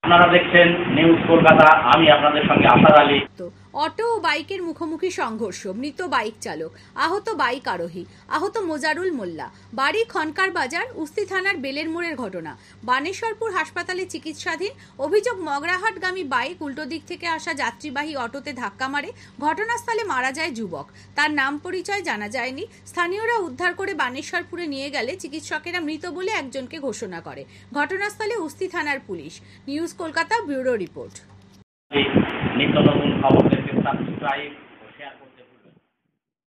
আপনারা দেখছেন নিউজ কলকাতা, আমি আপনাদের সঙ্গে আসাদ আলী। অটো ও বাইকের মুখোমুখি সংঘর্ষ, মৃত বাইক চালক, আহত বাইক আরোহী, আহত মোজারুল মোল্লা। বাড়ি খনকার বাজার, উস্তি থানার বেলের মোড়ের ঘটনা। বানেশ্বরপুর হাসপাতালে চিকিৎসাধীন। অভিযোগ, মগরাহাটগামী বাইক উল্টো দিক থেকে আসা যাত্রীবাহী অটোতে ধাক্কা মারে। ঘটনাস্থলে মারা যায় যুবক, তার নাম পরিচয় জানা যায়নি। স্থানীয়রা উদ্ধার করে বানেশ্বরপুরে নিয়ে গেলে চিকিৎসকেরা মৃত বলে একজনকে ঘোষণা করে। ঘটনাস্থলে উস্তি থানার পুলিশ। News Kolkata, bureau report. নিত্য নতুন খবর দেখতে সাবস্ক্রাইব